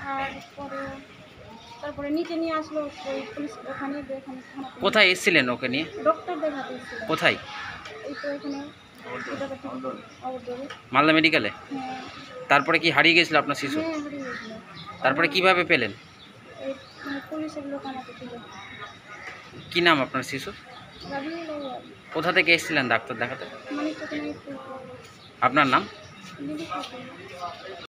আর তারপরে নিচে নিয়ে আসলো ওই পুলিশ ওখানে এখানে কোথায় এসেছিলেন ওকে নিয়ে? ডক্টর দেখাতে এসেছিল। কোথায়? এই তো এখানে মালদা মেডিকেলে। হ্যাঁ। তারপরে কি হারিয়ে গেছিল আপনার শিশু? হ্যাঁ, হারিয়ে গেছিল। তারপরে কিভাবে পেলেন? এই পুলিশের লোক আমাকে ছিল। কি নাম আপনার শিশুর? রাবিউল আউয়াল। কোথা থেকে এসেছিলেন ডাক্তার দেখাতে? মানিকচক নাইট। আপনার নাম? দিদি খাতুন।